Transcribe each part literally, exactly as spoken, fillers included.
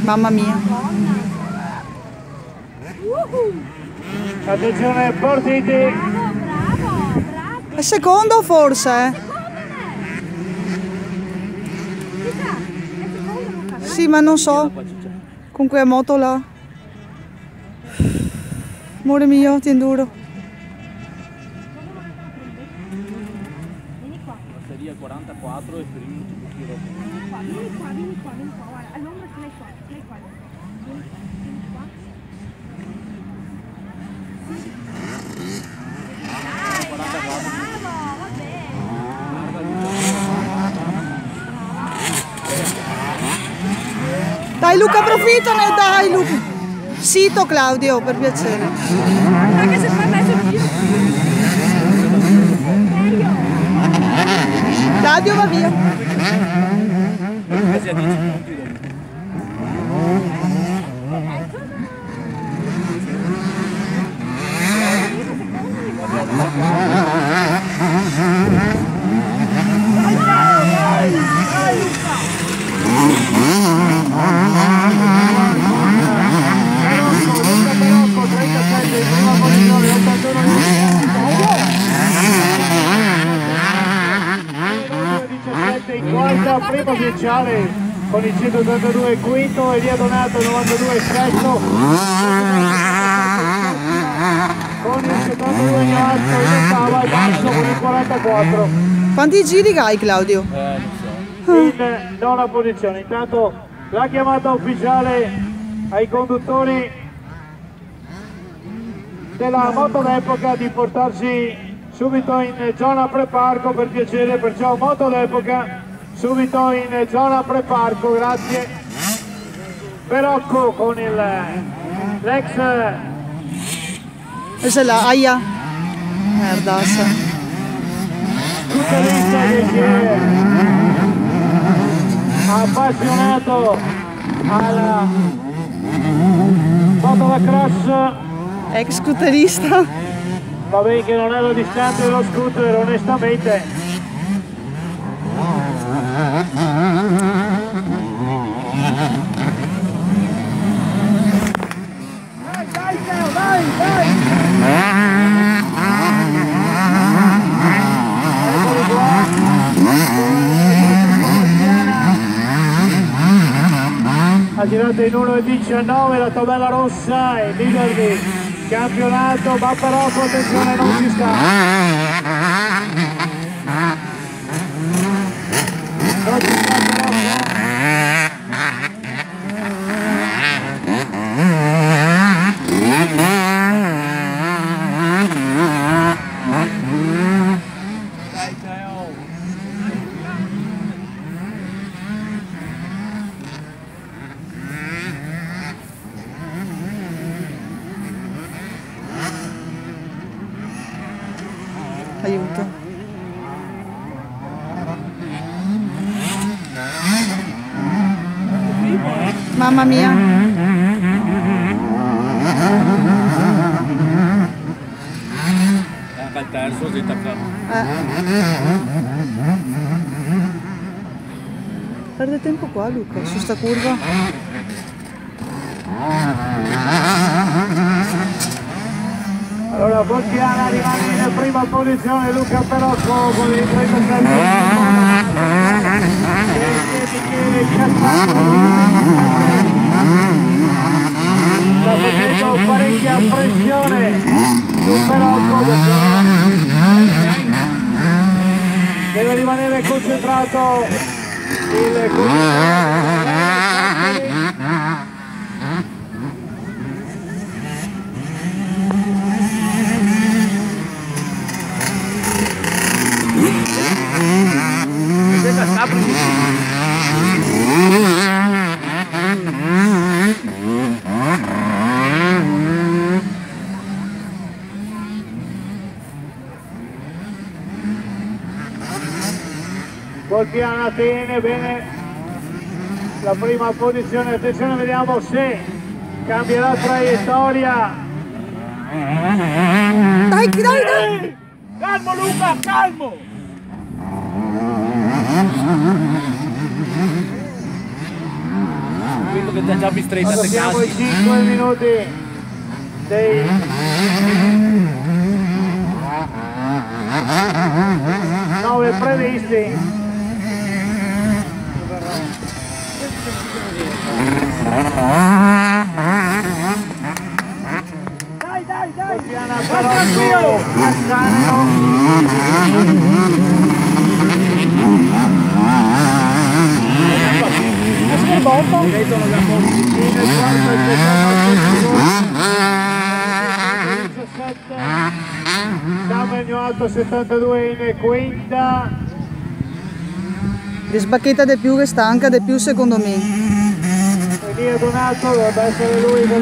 Mamma mia. Attenzione, partiti. È secondo forse? Sì, ma non so. Con quella moto là. Amore mio, ti enduro. Vieni qua. Serie quarantaquattro e primi un pochino dopo. Vieni qua, vieni qua, vieni qua, vieni qua. Guarda, all'ombra ce l'hai qua, ce l'hai qua. Vieni qua, vieni qua. Dai, dai, bravo, va bene. Dai Luca, approfittane, dai Luca. Sito Claudio, per piacere. Anche se fai mezzo giro. Claudio va via. In quarta, primo ufficiale con il centottantadue quinto, Elia Donato novantadue sesto con il settantadue Ignazio in ottava e basso con il quarantaquattro. Quanti giri hai Claudio? Eh, non so. In nona posizione. Intanto la chiamata ufficiale ai conduttori della moto d'epoca di portarsi subito in zona preparco, per piacere, perciò moto d'epoca subito in zona preparco, grazie. Perocco con il l'ex Questa è la aia. Merdassa. scooterista che si è appassionato alla moto da cross. Ex scooterista. Va bene che non ero distante dallo scooter, onestamente. Dai, dai, Teo, dai, dai! Eccoli qua. Ha girato in uno e diciannove, la tabella rossa e leader di campionato, ma però attenzione, non si sta. Non si sta però. Dai, Teo. Aiuto. Mamma mia. Anche il terzo si attacca. Eh. Perde tempo qua Luca, su sta curva. Allora Borchiana rimane in prima posizione, Luca Perocco con il trentasei. Sta facendo parecchia pressione su Perocco, deve rimanere concentrato il Volpiana tiene bene la prima posizione, attenzione, vediamo se cambierà traiettoria. Dai, dai, dai! Calmo Luca, calmo! tempo che ti ha già bistretto a te Siamo casi. i cinque minuti dei nove previsti. Dai, dai, dai! Piana Carocco, Cassano. Siamo alto settantadue in quinta. Di sbacchetta di più che stanca di più secondo me. Elia Donato dovrebbe essere lui per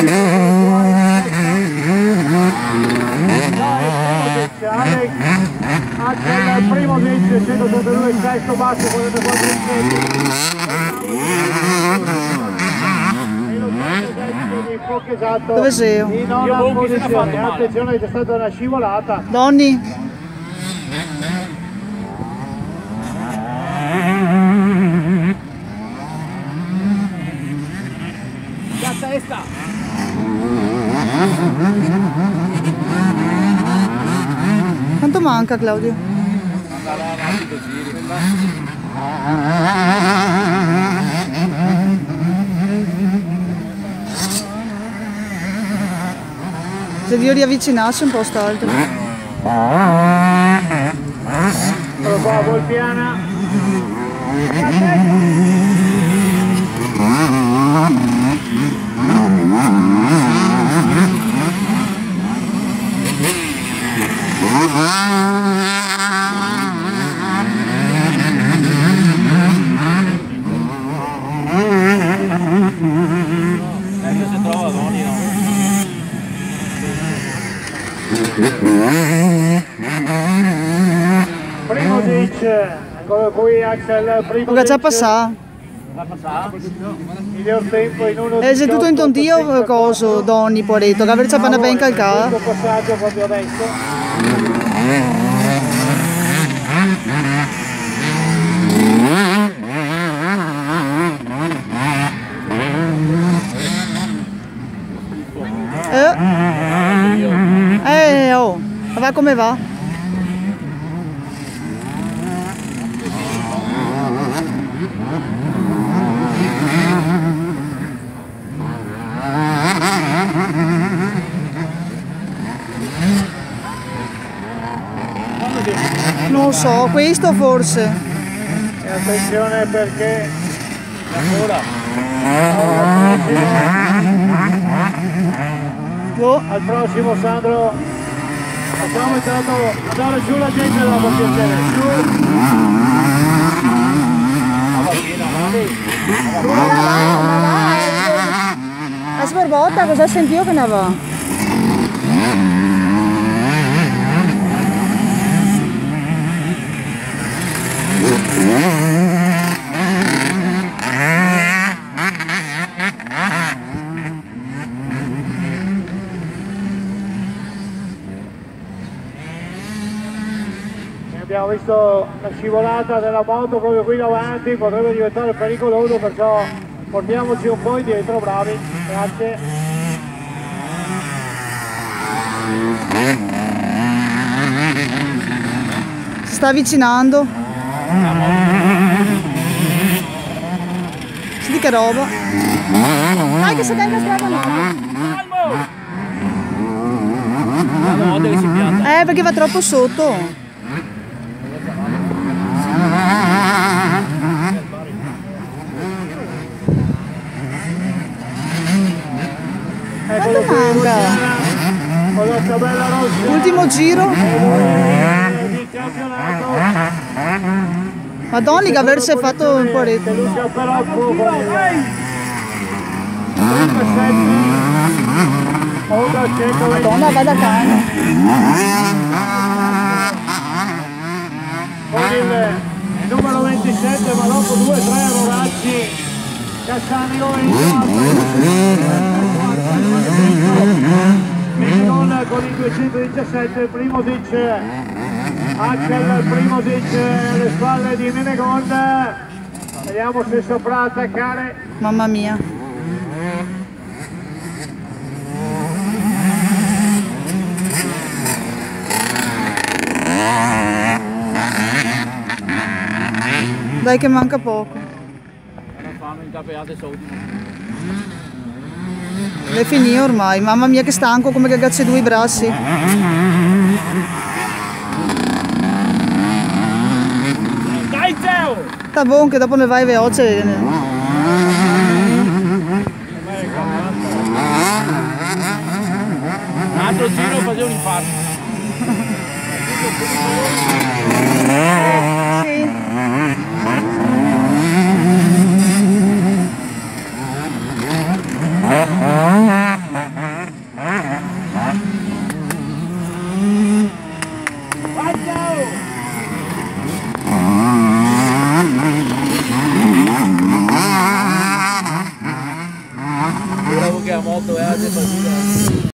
Alex anche il primo vince centottantadue, sesto basso quarantaquattro esatto. Dove sei? In nona posizione, attenzione c'è stata una scivolata. Donny? La testa! Quanto manca Claudio? Andava rapido giri. Se Dio riavvicinassi un po' st'altro. Eccolo qua, Volpiana. Ecco si trova Doni, no? Primo ditch, eccolo qui Axel, primo Perché già ditch. passà. La passata? Miglior tempo in uno E se tutto in tontio coso Donny poi ha detto che averci appena ben calcata. Questo passaggio proprio adesso. Eh, eh oh, va come va? Non so, questo forse. E attenzione perché Ancora? Boh. al prossimo Sandro facciamo intanto andare giù la gente dopo piacere. Giù. La sborbotta, cosa sentivo che ne va? Abbiamo visto la scivolata della moto proprio qui davanti, potrebbe diventare pericoloso, perciò portiamoci un po' indietro, bravi, grazie. Si sta avvicinando. Senti che roba. Dai che si carica strada no. La moto che si pianta. Eh, perché va troppo sotto. Eccolo qui, manca? con la tabella rossa. Ultimo giro. Di campionato. Madonna che aversi fatto un po' retto. Luca Perocco con il trentasette. Onda centoventi. Madonna va da cane. Con il numero ventisette, ma dopo due tre Roracci. Cassanio in Menegon con il duecentodiciassette, primo dice Axel, primo dice alle spalle di Menegon. Vediamo se saprà attaccare. Mamma mia. Dai che manca poco. Era fame incapeate soldi. È finito ormai, mamma mia che stanco come cagazzi due i bracci. Dai Teo! Sta buono che dopo ne vai veloce. Un altro giro faceva un infarto. Sì. Vai Teo! Bravo che a moto è a